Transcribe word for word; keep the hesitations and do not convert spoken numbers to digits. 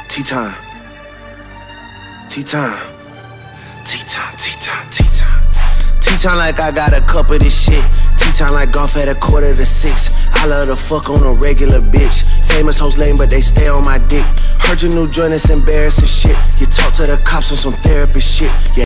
Tea time. Tea time. Tea time, tea time, tea time. Tea time like I got a cup of this shit. Tea time like golf at a quarter to six. I love to fuck on a regular bitch. Famous hoes lame, but they stay on my dick. Heard your new joint, it's embarrassing shit. You talk to the cops on some therapy shit. Yeah.